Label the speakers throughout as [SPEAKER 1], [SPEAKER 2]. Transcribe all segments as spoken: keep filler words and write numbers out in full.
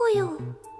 [SPEAKER 1] ぽよ。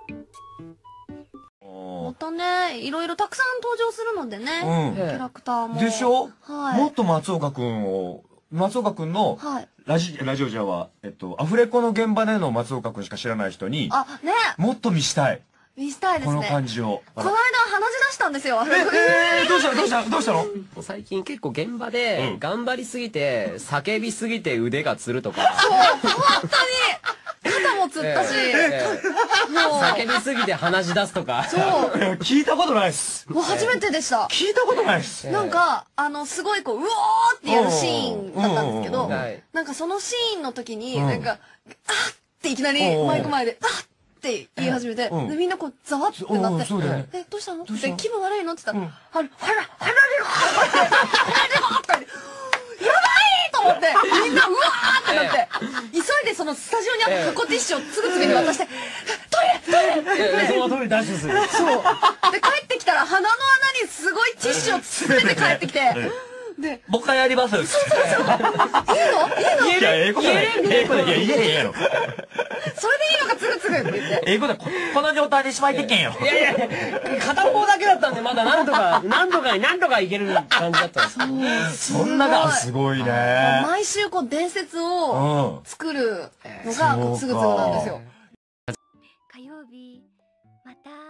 [SPEAKER 2] またね、いろいろたくさん登場するのでね、キャラクターも。
[SPEAKER 3] でしょ？
[SPEAKER 2] はい。
[SPEAKER 3] もっと松岡くんを、松岡くんの、ラジ、ラジオじゃは、えっと、アフレコの現場での松岡くんしか知らない人に、
[SPEAKER 2] あ、ね。
[SPEAKER 3] もっと見したい。
[SPEAKER 2] 見したいですね。
[SPEAKER 3] この感じを。
[SPEAKER 2] この間鼻血出したんですよ。
[SPEAKER 3] え、えー、どうしたのどうしたのどうしたの？
[SPEAKER 4] 最近結構現場で、頑張りすぎて、叫びすぎて腕がつるとか。
[SPEAKER 2] そう、本当に肩もつったし、
[SPEAKER 4] もう。叫びすぎて鼻血出すとか。
[SPEAKER 2] そう。
[SPEAKER 3] 聞いたことないっす。
[SPEAKER 2] もう初めてでした。
[SPEAKER 3] 聞いたことないっす。
[SPEAKER 2] なんか、あの、すごいこう、うおーってやるシーンだったんですけど、なんかそのシーンの時に、なんか、あっっていきなりマイク前で、あっって言い始めて、でみんなこう、ざわってなって、え、どうしたのって気分悪いのって言ったら、はら、はら、鼻血が、鼻血がって、やばいと思って、みんなうわーってなって、急いでそのスタジオにあった箱ティッシュをつぐつぐに渡して、トイレトイレ
[SPEAKER 3] そのままトイレダッシュする。
[SPEAKER 2] そう。で、帰ってきたら鼻の穴にすごいティッシュを詰めて帰ってきて、で、
[SPEAKER 3] もう一回やります。そうそうそう。いいの？いいの？いや、英語だね。英語だ。いや、言えへんやろ。
[SPEAKER 2] それでいいのか、つぐつぐって言って。
[SPEAKER 3] 英語だ。この状態で芝居できへんよ。
[SPEAKER 4] いやいや、片方だけだったんで、まだなんとか、なんとかになんとかいける感じだったんです。
[SPEAKER 3] そんなが、すごいね。
[SPEAKER 2] 毎週こう伝説を作るのが、つぐつぐなんですよ。
[SPEAKER 1] 火曜日、また。